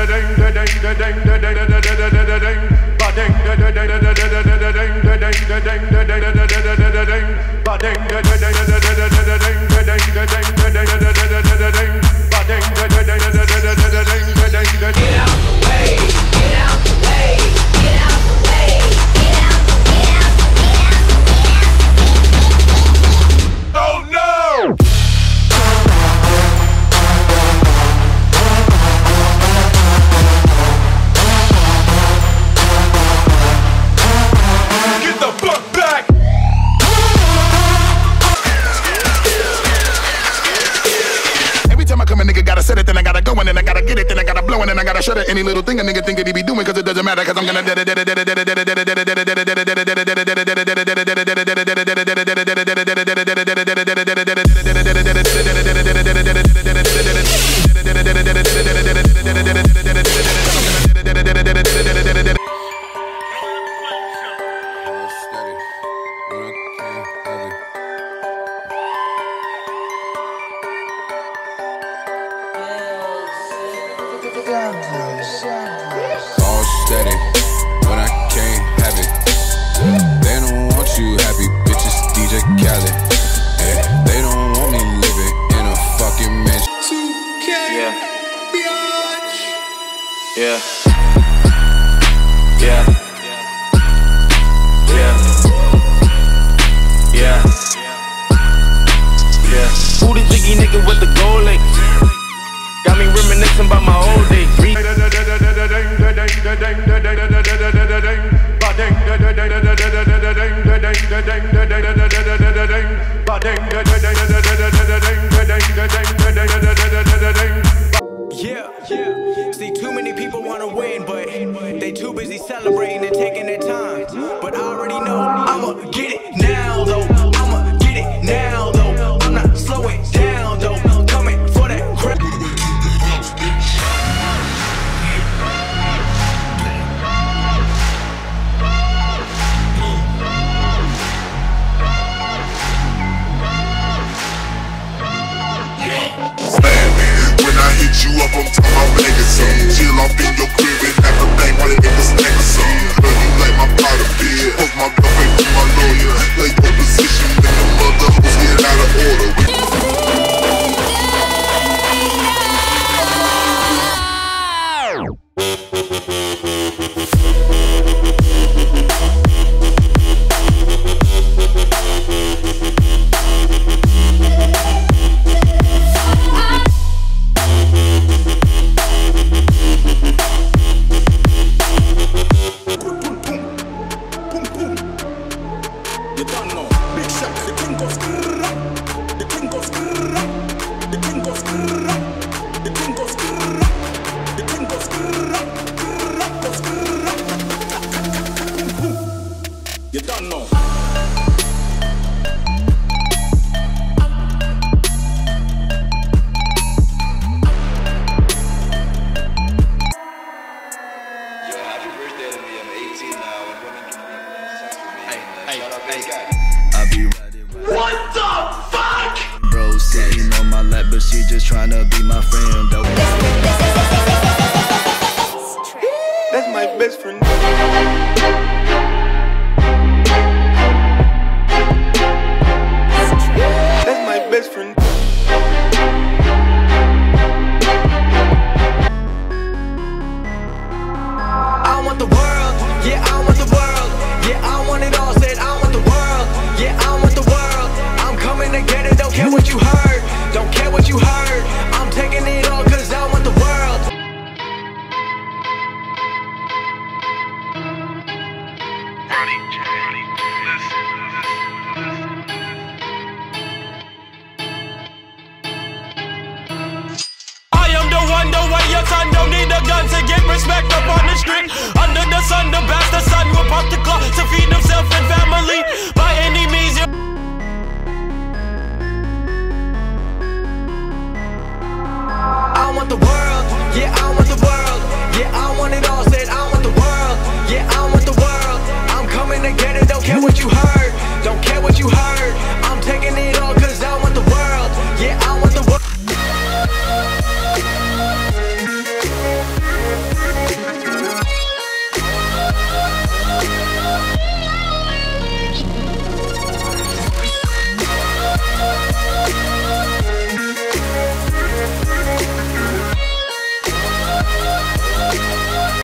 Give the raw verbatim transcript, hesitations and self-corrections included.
Shut it, any little thing a nigga think that he be doing, cause it doesn't matter, cause I'm gonna all steady when I can't have it. They don't want you happy, bitches. D J Khaled. Yeah, they don't want me living in a fucking mansion. Yeah. Yeah. Yeah. Yeah. Yeah. Yeah. Who the jiggy nigga with the gold link? Got me reminiscing about my old days. Yeah, yeah. See, too many people wanna win, but they too busy celebrating and taking their time. But I already know I'ma get it now, though. I'ma get it now, though. I'm not slowing down, though. Coming for that crap. When I hit you up, I'm talking about legacy. Chill off in your crib and have a bang while it niggas snack or something. Girl, you like my pot of beer. Post my girlfriend to my lawyer. Play your position when the mother hoes get out of order. What the fuck? Bro sitting on my lap, but she just tryna be my friend though. That's my best friend. That's my best friend. I want the world, yeah, I want the world, yeah, I want it all. Said I want the world, yeah, I want the world. I'm coming to get it, don't care what you heard, don't care what you heard. I'm taking it all cause I want the world. I am the one, the way your son don't need a gun to get respect up on the street. Under the sun, the bastard son will pop the clock to feed himself and family. By any means, you I want the world, yeah, I want the world, yeah, I want it all. Said I want the world, yeah, I want the world. I'm coming to get it, don't care what you heard, don't care what you heard. I'm taking it all cause